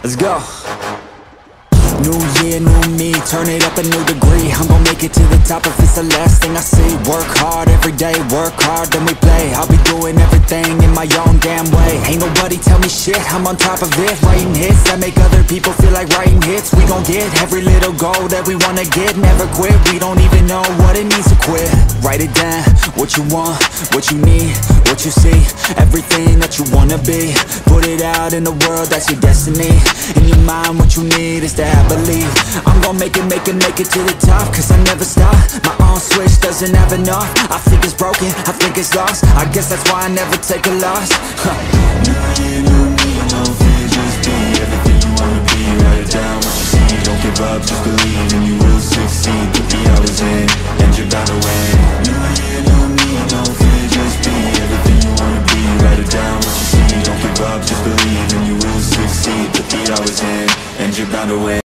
Let's go. New year, new me, turn it up a new degree. I'm gon' make it to the top if it's the last thing I see. Work hard every day, work hard, then we play. I'll be doing everything in my own damn way. Ain't nobody tell me shit, I'm on top of it. Writing hits that make other people feel like writing hits. We gon' get every little goal that we wanna get. Never quit, we don't even know what it means to quit. Write it down, what you want, what you need, what you see. Everything that you wanna be. Put it out in the world, that's your destiny. In your mind, what you need is that believe. I'm gon' make it to the top, cause I never stop. My own switch doesn't have enough. I think it's broken, I think it's lost. I guess that's why I never take a loss. New year, new me, no fear, just be everything you wanna be. Write it down, what you see, don't give up, just believe. And you will succeed, put the hours in, and you're bound to win. New year, new me, no fear, just be everything you wanna be. Write it down, what you see, don't give up, just believe. And you will succeed, put the hours in, and you're bound to win.